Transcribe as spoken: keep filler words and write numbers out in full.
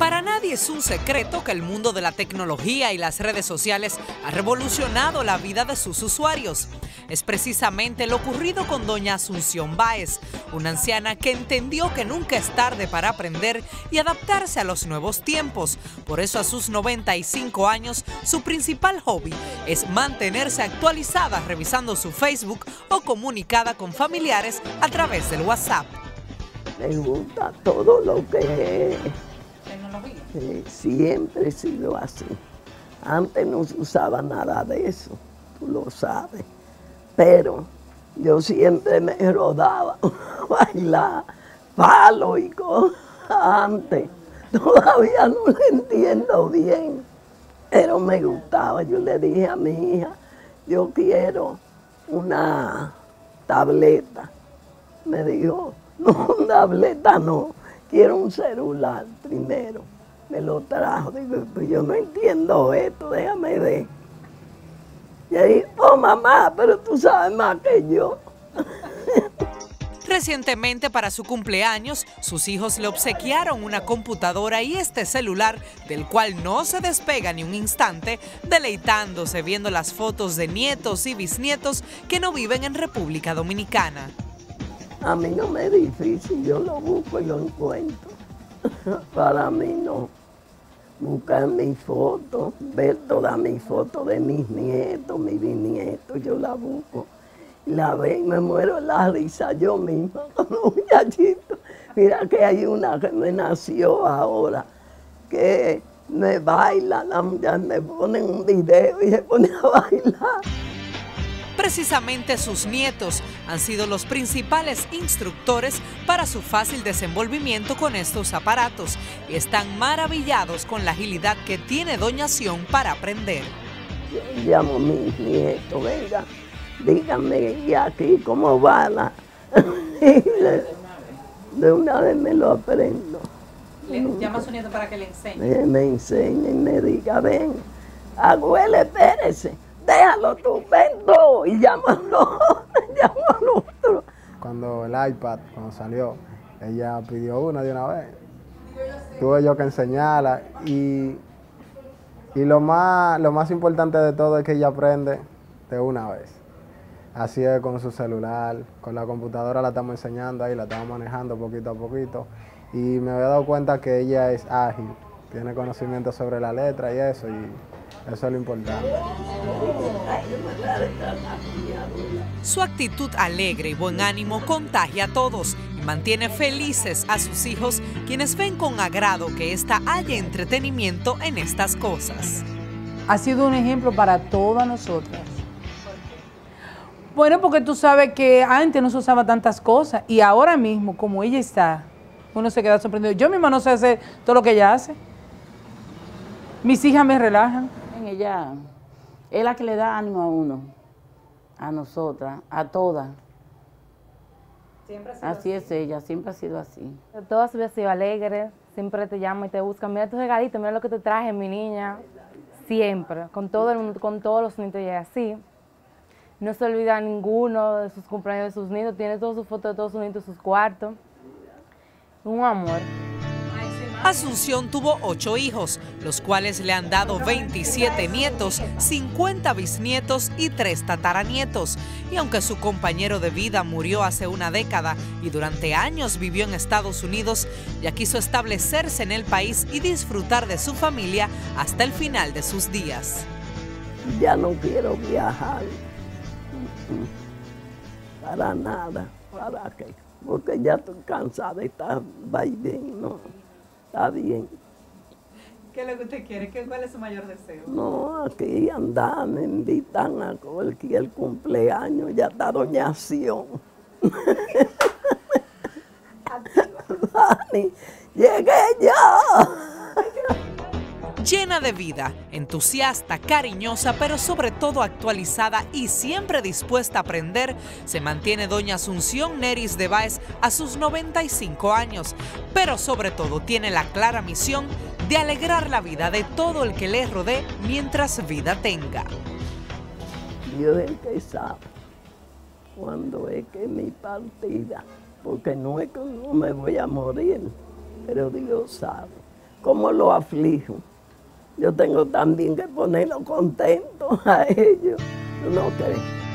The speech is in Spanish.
Para nadie es un secreto que el mundo de la tecnología y las redes sociales ha revolucionado la vida de sus usuarios. Es precisamente lo ocurrido con doña Asunción Báez, una anciana que entendió que nunca es tarde para aprender y adaptarse a los nuevos tiempos. Por eso a sus noventa y cinco años, su principal hobby es mantenerse actualizada revisando su Facebook o comunicada con familiares a través del WhatsApp. Me gusta todo lo que es. ¿Tecnología? Sí, siempre he sido así. Antes no se usaba nada de eso, tú lo sabes. Pero yo siempre me rodaba a bailar palo y cosas antes. Todavía no lo entiendo bien, pero me gustaba. Yo le dije a mi hija, yo quiero una tableta. Me dijo, no, una tableta no, quiero un celular primero. Me lo trajo, digo, pues yo no entiendo esto, déjame ver. Y ahí, oh mamá, pero tú sabes más que yo. Recientemente, para su cumpleaños, sus hijos le obsequiaron una computadora y este celular, del cual no se despega ni un instante, deleitándose viendo las fotos de nietos y bisnietos que no viven en República Dominicana. A mí no me es difícil, yo lo busco y lo encuentro. Para mí no. Buscar mis fotos, ver todas mis fotos de mis nietos, mis bisnietos, yo la busco. Y la veo y me muero de la risa yo misma con los muchachitos. Mira que hay una que me nació ahora, que me baila, la muchacha me pone un video y se pone a bailar. Precisamente sus nietos han sido los principales instructores para su fácil desenvolvimiento con estos aparatos y están maravillados con la agilidad que tiene doña Sion para aprender. Yo llamo a mis nietos, venga, díganme y aquí cómo va la... De una vez me lo aprendo. Le llama a su nieto para que le enseñe. Me, me enseñe y me diga, ven, abuela, espérese. Déjalo tú, ven tú, y llámalo, llámalo otro. Cuando el iPad, cuando salió, ella pidió una de una vez. Tuve yo que enseñarla y, y lo, más, lo más importante de todo es que ella aprende de una vez. Así es con su celular, con la computadora la estamos enseñando ahí, la estamos manejando poquito a poquito. Y me había dado cuenta que ella es ágil, tiene conocimiento sobre la letra y eso. Y, eso es lo importante. Su actitud alegre y buen ánimo contagia a todos y mantiene felices a sus hijos, quienes ven con agrado que ésta haya entretenimiento en estas cosas. Ha sido un ejemplo para todas nosotras. Bueno, porque tú sabes que antes no se usaba tantas cosas y ahora mismo, como ella está, uno se queda sorprendido. Yo misma no sé hacer todo lo que ella hace. Mis hijas me relajan. Ella es la que le da ánimo a uno, a nosotras, a todas. Siempre ha sido así. Así es así. ella, siempre ha sido así. Todas había sido alegre, siempre te llama y te busca. Mira tu regalito, mira lo que te traje, mi niña. Siempre, con todo el mundo, con todos los nietos y así. No se olvida ninguno de sus cumpleaños de sus nietos, tiene todas sus fotos de todos sus nietos, sus cuartos. Un amor. Asunción tuvo ocho hijos, los cuales le han dado veintisiete nietos, cincuenta bisnietos y tres tataranietos. Y aunque su compañero de vida murió hace una década y durante años vivió en Estados Unidos, ya quiso establecerse en el país y disfrutar de su familia hasta el final de sus días. Ya no quiero viajar para nada, ¿para qué? Porque ya estoy cansada de estar vaivén, ¿no? Está bien. ¿Qué es lo que usted quiere? ¿Cuál es su mayor deseo? No, aquí andar, me invitan a cualquier cumpleaños, ya está doña Sion. Dani, llegué ya. Llena de vida, entusiasta, cariñosa, pero sobre todo actualizada y siempre dispuesta a aprender, se mantiene doña Asunción Neris de Báez a sus noventa y cinco años, pero sobre todo tiene la clara misión de alegrar la vida de todo el que le rodee mientras vida tenga. Dios es el que sabe cuándo es que es mi partida, porque no es que no me voy a morir, pero Dios sabe. cómo lo aflijo. Yo tengo también que ponerlo contento a ellos. ¿Tú no crees?